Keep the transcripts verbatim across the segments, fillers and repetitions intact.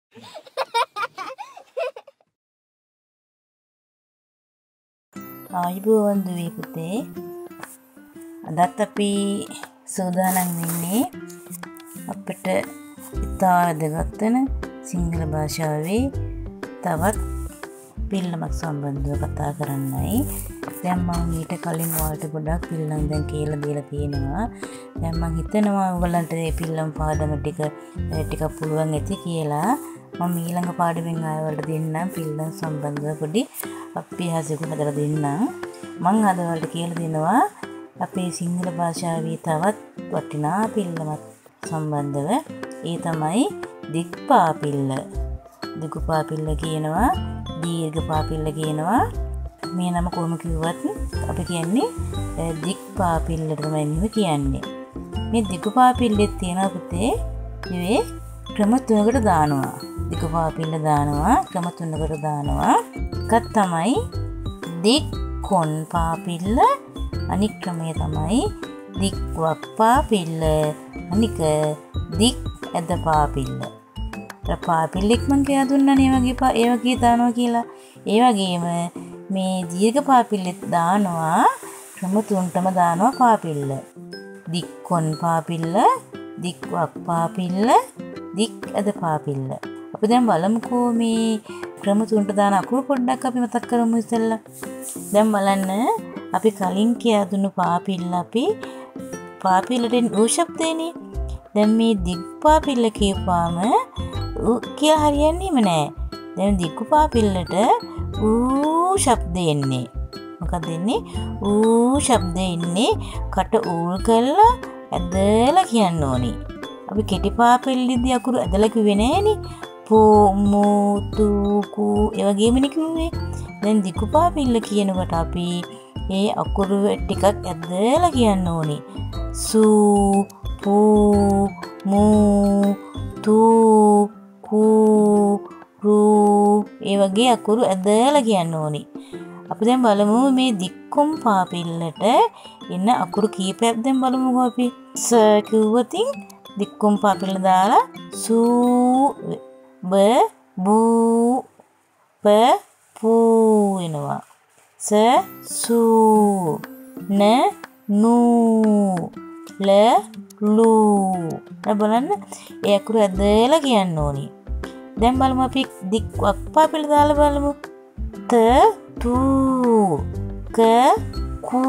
ආයුබෝවන් දුවේ පුතේ. අදත් අපි සූදානම් වෙන්නේ අපිට ඉතා වැදගත් වෙන සිංහල භාෂාවේ තවත් පිල්ලමක් සම්බන්ධව කතා කරන්නයි. දැන් මම ඊට කලින් ඔයාලට ගොඩක් පිල්ලම් දැන් කියලා දීලා තියෙනවා. දැන් මම හිතනවා ඔයගලන්ට මේ පිල්ලම් පාඩම ටික ටිකක් පුළුවන් ඇති කියලා. මම ඊළඟ පාඩමෙන් ආයෙත් දෙන්නම් පිල්ලම් සම්බන්ධව පොඩි අභ්‍යාසයක් හදලා දෙන්නම්. මම අද ඔයාලට කියලා දෙනවා අපේ සිංහල භාෂාවේ තවත් වටිනා පිල්ලමක් සම්බන්ධව. ඒ තමයි දික් පාපිල්ල. දිගු පාපිල්ල කියනවා, දීර්ඝ පාපිල්ල කියනවා. මේ නම කොහොම කිව්වත් අපි කියන්නේ දික් පාපිල්ලට තමයි මෙහෙම කියන්නේ. මේ දිගු පාපිල්ලෙත් තියෙනවා පුතේ මේ ක්‍රම තුනකට දානවා. දිගු පාපිල්ල දානවා ක්‍රම තුනකට දානවා. එකක් තමයි දික් කොන් පාපිල්ල, අනික් ක්‍රමය තමයි දික් වක් පාපිල්ල, අනික දික් ඇද පාපිල්ල. පාපිල්ලෙක් මං කියලා දුන්නානේ ඒ වගේ ඒ වගේ දානවා කියලා. ඒ වගේම මේ දීර්ඝ පාපිල්ලෙත් දානවා ක්‍රම තුනටම දානවා පාපිල්ල. දික් කොන් පාපිල්ල, දික් වක් පාපිල්ල, දික් ඇද පාපිල්ල. අපි දැන් බලමුකෝ මේ ක්‍රම තුනට දාන අකුරු පොඩ්ඩක් අපි මතක් කරමු ඉතින්ලා. දැන් බලන්න අපි කලින් කියා දුන්නු පාපිල්ල අපි පාපිල්ලෙන් ඌ ශබ්දේනේ. දැන් මේ දිග් පාපිල්ල කියපාම ඌ කියලා හරියන්නේම නෑ. දැන් දිග්ගු පාපිල්ලට ඌ ශබ්දේ එන්නේ. මොකද එන්නේ? ඌ ශබ්දේ එන්නේ කට ඌල් කරලා ඇදලා කියන්න ඕනි. අපි කෙටි පාපිල්ලෙදී අකුරු ඇදලා කිව්වේ නෑනේ. පෝ මෝ තු කු ඒ වගේමනේ කිව්වේ. දැන් දිගු පාපිල්ල කියනකොට අපි ඒ අකුරු ටිකක් ඇදලා කියන්න ඕනි. සූ පූ මූ තු කු රූ ඒ වගේ අකුරු ඇදලා කියන්න ඕනි. අපි දැන් බලමු මේ දික්කොම් පාපිල්ලට එන අකුරු කීපයක් දැන් බලමුකෝ අපි. ස කිව්වොතින් දික්කොම් පාපිල්ල දාලා සූ බ බූ ප පූ එනවා. ස සූ න නූ ල ලූ. දැන් බලන්න ඒ අකුරු ඇදලා කියන්න ඕනි. දැන් බලමු අපි දික් වක් පාපිල්ල දාලා බලමු. ත තු ක කු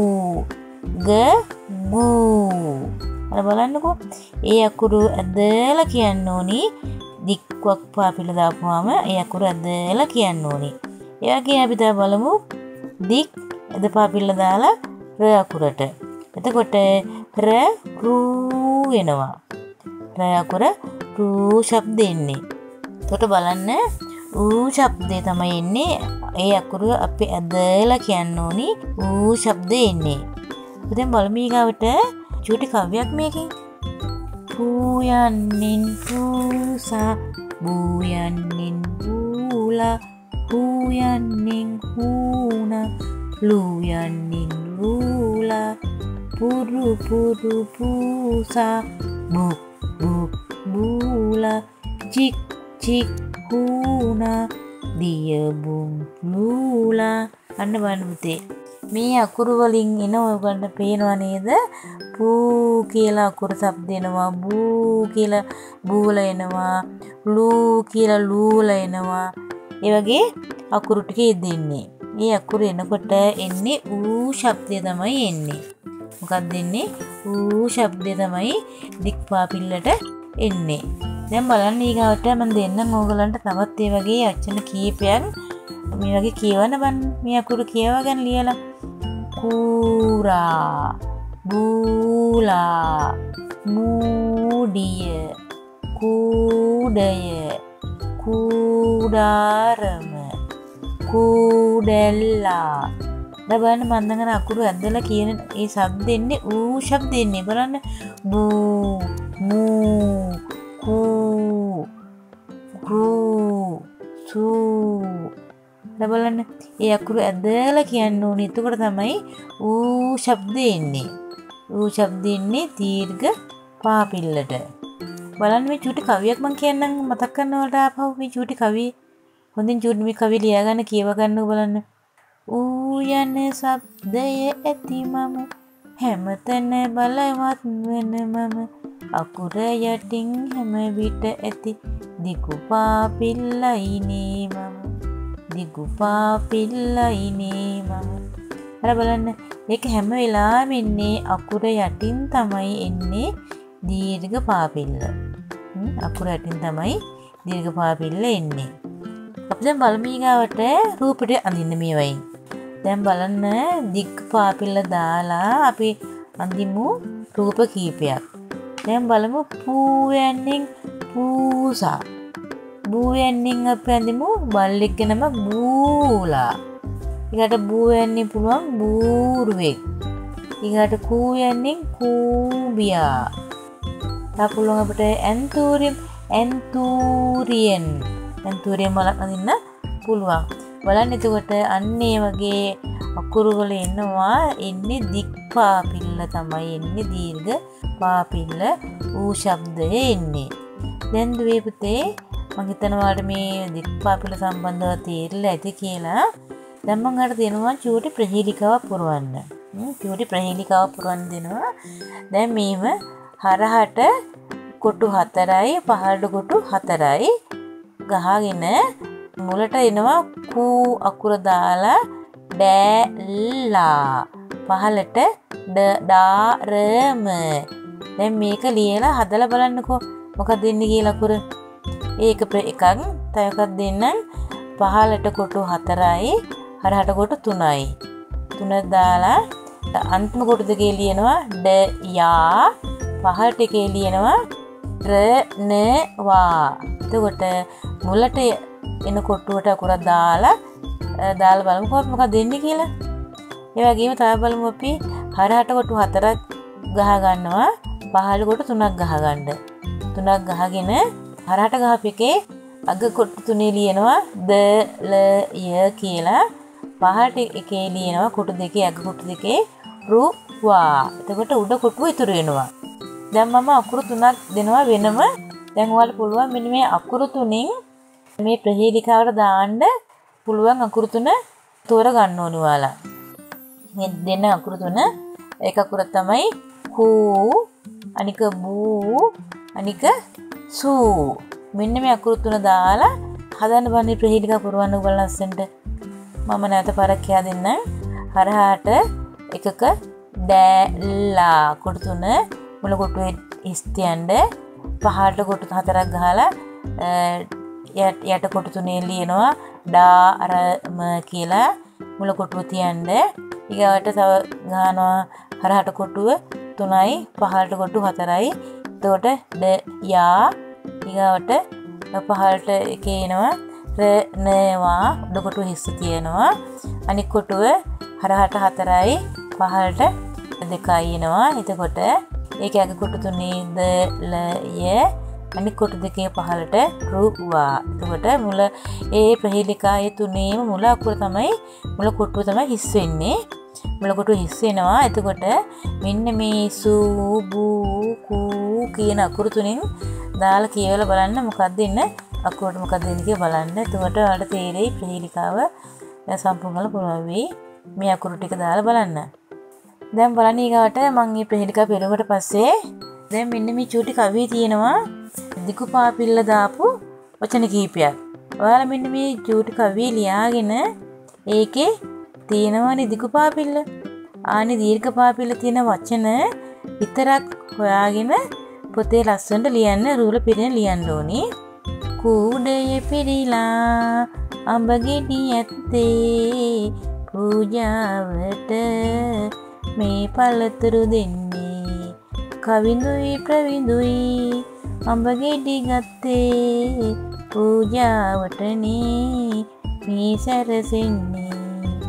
ග ගු. අර බලන්නකෝ ඒ අකුරු ඇදලා කියන්න ඕනි. දික් වක් පාපිල්ල දාපුවාම ඒ අකුරු ඇදලා කියන්න ඕනි. ඒ වගේ අපි දැන් බලමු දික් ඇද පාපිල්ල දාලා ර අකුරට. එතකොට ර රූ වෙනවා. ර අකුර රූ ශබ්ද එන්නේ. එතකොට බලන්න ඌ ශබ්දේ තමයි එන්නේ. ඒ අකුරු අපි ඇදලා කියන්න ඕනි. ඌ ශබ්දේ එන්නේ. දැන් බලමු ඊගාවට චූටි කව්‍යයක් මේකෙන්. පූයන්නින් පූසා බූයන්නින් බූලා පූයන්නින් හූනා ලූයන්නින් ලූලා පුරු පුරු පූසා බුක් බුක් බූලා චික් චික් හූනා දියබුම් ලූලා. අන්න බලන්න පුතේ මේ අකුරු වලින් එන ඔයගොල්ලන්ට පේනව නේද? පූ කියලා අකුරු ශබ්ද එනවා, බූ කියලා බූල එනවා, ලූ කියලා ලූල එනවා. ඒ වගේ අකුරු ටික දෙන්නේ. මේ අකුරු එනකොට එන්නේ ඌ ශබ්දය තමයි එන්නේ. මොකක්ද එන්නේ? ඌ ශබ්දය තමයි දික් පාපිල්ලට එන්නේ. දැන් බලන්න ඊගාවට මම දෙන්නම් ඕගලන්ට තවත් ඒ වගේ වචන කීපයක් මේ වගේ කියවන්න බන්න. මේ අකුරු කියවගෙන ලියලා. කූරා බූලා මූඩිය කූඩය කූඩාරම කූඩෙල්ලා. දැන් බලන්න මම දැන් අකුරු ඇදලා කියන ඒ ශබ්ද එන්නේ ඌ ශබ්ද එන්නේ. බලන්න බූ මූ කූ ගූ සූ. දැන් බලන්න ඒ අකුරු ඇදලා කියන්න ඕනේ. එතකොට තමයි ඌ ශබ්ද එන්නේ. ඌ ශබ්ද එන්නේ දීර්ඝ පාපිල්ලට. බලන්න මේ චූටි කවියක් මම කියන්නම් මතක් කරනවට ආපහු මේ චූටි කවිය. හොඳින් චූටි මේ කවිය ලියා ගන්න කියව ගන්නකො බලන්න. ඌ යන ශබ්දය ඇති මම හැමතැන බලවත් වෙන මම අකුර යටින් හැම විට ඇති දිගු පාපිල්ලයිනේ මම දිගු පාපිල්ලයිනේ මම. අර බලන්න ඒක හැම වෙලාවෙම ඉන්නේ අකුර යටින් තමයි එන්නේ දීර්ඝ පාපිල්ල. අකුර යටින් තමයි දීර්ඝ පාපිල්ල එන්නේ. අපි දැන් බලමු ඊගාවට රූපෙට අඳින්න මේ වයින්. දැන් බලන්න දිග් පාපිල්ල දාලා අපි අඳිමු රූප කීපයක්. දැන් බලමු පූ යන්නෙන් පූසා. බූ යන්නෙන් අපි අඳිමු බල්ලෙක්ගේ නම බූලා. ඊකට බූ යන්නේ පුළුවන් බූරුවෙක්. ඊකට කූ යන්නෙන් කූඹියා. තා පුළුවන් අපිට ඇන්තූරියම් ඇන්තූරියන්. ඇන්තූරියම් වල අඳින්න පුළුවන්. බලන්න එතකොට අන්න ඒ වගේ අකුරු වල එනවා එන්නේ දික් පාපිල්ල තමයි එන්නේ දීර්ඝ පාපිල්ල ඌ ශබ්දය එන්නේ. දැන් දුවේ පුතේ මම හිතනවා මේ දික් පාපිල්ල සම්බන්ධව තේරිලා ඇති කියලා. දැන් මම අර දෙනවා චූටි ප්‍රහේලිකාවක් පුරවන්න. චූටි ප්‍රහේලිකාවක් පුරවන්න දෙනවා. දැන් මේව හරහට කොටු හතරයි පහළට කොටු හතරයි ගහගෙන මුලට එනවා කූ අකුර දාලා ඩෑල්ලා පහළට ඩාරම. දැන් මේක ලියලා හදලා බලන්නකෝ මොකක්ද දෙන්නේ කියලා අකුර. ඒක එකක් තව එකක් දෙන්නම් පහළට කොටු හතරයි හරහට කොටු තුනයි. තුන දාලා අන්තිම කොටු දෙකේ ලියනවා ඩ යා පහළට එකේ ලියනවා ර න වා. එතකොට මුලට එන කොටුවට අකුරක් දාලා දාලා බලමු කොහොමද මොකක්ද දෙන්නේ කියලා. ඒ වගේම තව බලමු අපි හරහට කොටු හතරක් ගහ ගන්නවා පහළ කොටු තුනක් ගහ ගන්න. තුනක් ගහගෙන හරහට ගහපු එකේ අග කොටු තුනේ ලියනවා ද ල ය කියලා. පහළට එකේ ලියනවා කොටු දෙකේ අග කොටු දෙකේ රු වා. එතකොට උඩ කොටුව ඉතුරු වෙනවා. දැන් මම අකුරු තුනක් දෙනවා වෙනම. දැන් ඔයාලට පුළුවන් මෙන්න මේ අකුරු තුنين මේ ප්‍රහේලිකාවට දාන්න පුළුවන් අකුරු තුන තෝරගන්න ඕනේ ඔයාලා. මේ දෙන අකුරු තුන එක අකුර තමයි කූ අනික බූ අනික සූ. මෙන්න මේ අකුරු තුන දාලා හදන්න බන්නේ ප්‍රහේලිකා පුරවන්න ඔයාලා ලස්සනට. මම නැවත පාරක් කියා දෙන්නම්. හරහාට එකක ඩෑලා කොටු තුන මුල කොටුවේ ඉස්තියන්ඩ පහළට කොටු හතරක් ගහලා යට කොටු තුනේ ලියනවා ඩාරම කියලා මුල කොටුව තියන්න. ඊගාවට තව ගහනවා හරහට කොටුව තුනයි පහළට කොටු හතරයි. එතකොට ඩ යා ඊගාවට පහළට එකේ එනවා ර නවා උඩ කොටුව හිස් තියෙනවා. අනිත් කොටුව හරහට හතරයි පහළට දෙකයි එනවා. එතකොට ඒකේ අග කොටු තුනේ ද ල ය අනිත් කොටු දෙකේ පහළට රු වා. එතකොට මුල ඒ ප්‍රහේලිකායේ තුනේම මුල අකුර තමයි මුල කොටුව තමයි හිස් වෙන්නේ. මුල කොටුව හිස් වෙනවා. එතකොට මෙන්න මේ සූ බූ කූ කියන අකුරු තුنين දාලා කියවලා බලන්න මොකක්ද දෙන්නේ අකුරට මොකක්ද දෙන්නේ කියලා බලන්න. එතකොට ඔයාලට තේරෙයි ප්‍රහේලිකාව සම්පූර්ණ පුරවන්න වෙයි. මේ අකුරු ටික දාලා බලන්න. දැන් බලන්න ඊගාට මම මේ ප්‍රහේලිකාව පෙරුවට පස්සේ දැන් මෙන්න මේ චූටි කවිය තියෙනවා දිගු පාපිල්ල දාපු වචන කීපයක්. ඔයාලා මෙන්න මේ චූටි කවිය ලියාගෙන ඒකේ තියෙනවනේ දිගු පාපිල්ල. ආනේ දීර්ඝ පාපිල්ල තියෙන වචන විතරක් හොයාගෙන පොතේ ලස්සනට ලියන්න රූල පිරෙන ලියන්න ඕනේ. කූඩේ පිරීලා අඹ ගෙඩි ඇත්තේ පූජාවට මේ පළතුරු දෙන්නේ කවිඳුයි ප්‍රවිඳුයි අඹ ගෙඩි ගත්තේ පූජාවටනේ මේ සැරසෙන්නේ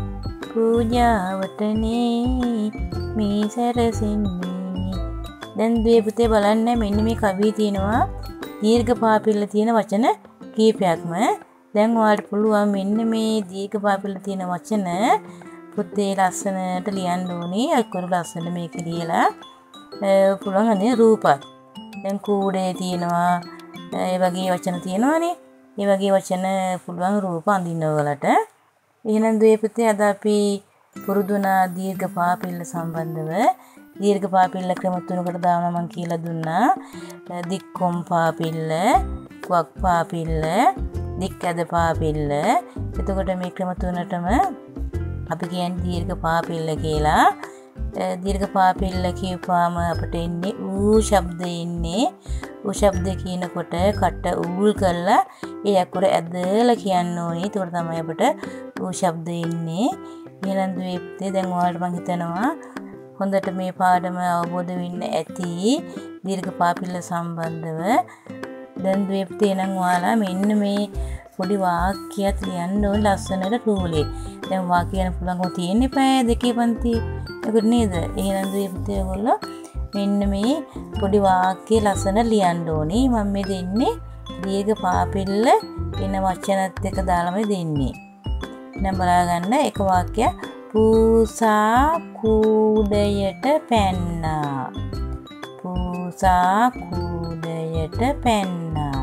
පූජාවටනේ මේ සැරසෙන්නේ. දැන් දුවේ පුතේ බලන්න මෙන්න මේ කවියේ තියෙනවා දීර්ඝ පාපිල්ල තියෙන වචන කීපයක්ම. දැන් ඔයාලට පුළුවන් මෙන්න මේ දීර්ඝ පාපිල්ල තියෙන වචන පුතේ ලස්සනට ලියන්න ඕනේ. අකුරු ලස්සන මේක ලියලා පුළුවන් අනේ රූපත් දැන් කූඩේ තියෙනවා ඒ වගේ වචන තියෙනවානේ. ඒ වගේ වචන පුළුවන් රූප අඳින්න ඔයගලට. එහෙනම් දුවේ පුතේ අද අපි පුරුදුනා දීර්ඝ පාපිල්ල සම්බන්ධව දීර්ඝ පාපිල්ල ක්‍රම තුනකට දානවා මම කියලා දුන්නා. දික්කොම් පාපිල්ල, වක් පාපිල්ල, දික් ඇද පාපිල්ල. එතකොට මේ ක්‍රම තුනටම අපි කියන්නේ දීර්ඝ පාපිල්ල කියලා. දීර්ඝ පාපිල්ල කියපාම අපිට එන්නේ ඌ ශබ්දේ ඉන්නේ. ඌ ශබ්දේ කියනකොට කට ඌල් කරලා ඒ අකුර ඇදලා කියන්න ඕනේ. ඒකට තමයි අපිට ඌ ශබ්දේ ඉන්නේ. ඊළඟ දුවේ දැන් ඔයාලට මම හිතනවා හොඳට මේ පාඩම අවබෝධ වෙන්න ඇති දීර්ඝ පාපිල්ල සම්බන්ධව. දැන් දුවේ නම් ඔයාලා මෙන්න මේ පොඩි වාක්‍යයක් ලියන්න ඕන ලස්සනට රූලේ. දැන් වාක්‍ය කියන්න පුළුවන්කම තියෙන්නේ පැය දෙකේ පන්ති. ඒක නේද? එහෙනම් දුවේ ඔයගොල්ලෝ මෙන්න මේ පොඩි වාක්‍ය ලස්සන ලියන්න ඕනේ. මම මේ දෙන්නේ දීර්ඝ පාපිල්ල එන වචනත් එක්ක දාලාමයි දෙන්නේ. දැන් බලා ගන්න එක වාක්‍යයක්. පූසා කූඩයට පැන්නා. පූසා කූඩයට පැන්නා.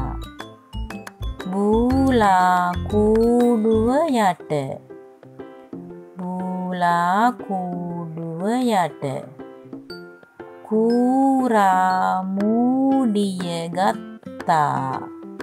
බූලා කූඩුව යට. බූලා කූඩුව යට. කූරා මූඩිය ගත්තා.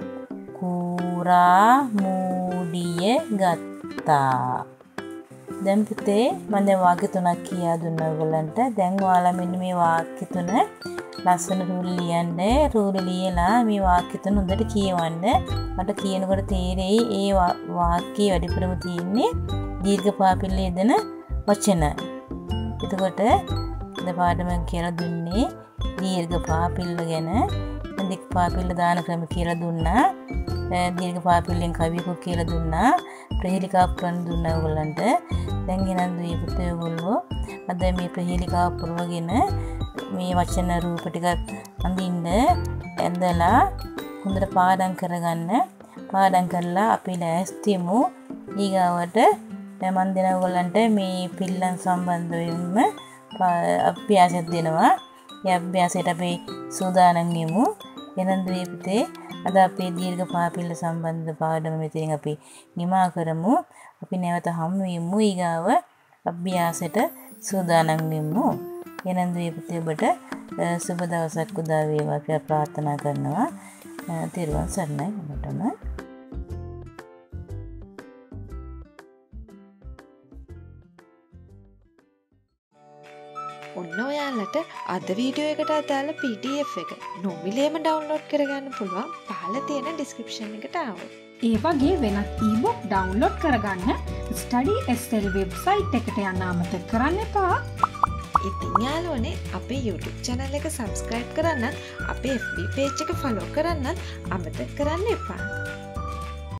කූරා මූඩිය ගත්තා. දැන් පුතේ මම දැන් වාක්‍ය තුනක් කියා දුන්නා ඔයගලන්ට. දැන් ඔයාලා මෙන්න මේ වාක්‍ය තුන ලස්සන රූල් ලියන්න. රූල් ලියලා මේ වාක්‍ය තුන හොඳට කියවන්න. මට කියනකොට තේරෙයි ඒ වාක්‍යයේ වැඩිපුරම තියෙන්නේ දීර්ඝ පාපිල්ල යෙදෙන වචන. එතකොට අද පාඩම කියලා දුන්නේ දීර්ඝ පාපිල්ල ගැන. දික් පාපිල්ල දාන ක්‍රම කියලා දුන්නා. දීර්ඝ පාපිල්ලෙන් කවියකුත් කියලා දුන්නා. ප්‍රහේලිකා පුරන දුන්නා ඔයගලන්ට. දැන් ගෙනන් දුවේ පුතේ ඔයගොල්ලෝ අද මේ ප්‍රහේලිකා පුරවගෙන මේ වචන රූප ටික අඳින්න ඇඳලා හොඳට පාඩම් කරගන්න. පාඩම් කරලා අපි ලෑස්තිමු ඊගාවට දැන් මම දෙන ඔයගලන්ට මේ පිල්ලන් සම්බන්ධයෙන්ම අභ්‍යාසයක් දෙනවා. ඒ අභ්‍යාසයට අපි සූදානම් වෙමු. එහෙනම් දුවේ පුතේ අද අපේ දීර්ඝ පාපිල්ල සම්බන්ධ පාඩම මෙතනින් අපි නිමා කරමු. අපි නැවත හමු වෙමු ඊගාව අභ්‍යාසයට සූදානම් වෙමු. එහෙනම් දුවේ පුතේ ඔබට සුබ දවසක් උදා වේවා කියලා ප්‍රාර්ථනා කරනවා. තෙරුවන් සරණයි ඔබටම. ඔන්න ඔයාලට අද වීඩියෝ එකට අදාළ පී ඩී එෆ් එක නොමිලේම ඩවුන්ලෝඩ් කරගන්න පුළුවන් පහළ තියෙන ඩිස්ක්‍රිප්ෂන් එකට ආවොත්. ඒ වගේ වෙනත් ඊබුක් ඩවුන්ලෝඩ් කරගන්න ස්ටඩි එස් එල් වෙබ්සයිට් එකට යන්න අමතක කරන්න එපා. ඉතින් යාළුවනේ අපේ YouTube channel එක subscribe කරන්නත් අපේ එෆ් බී page එක follow කරන්නත් අමතක කරන්න එපා.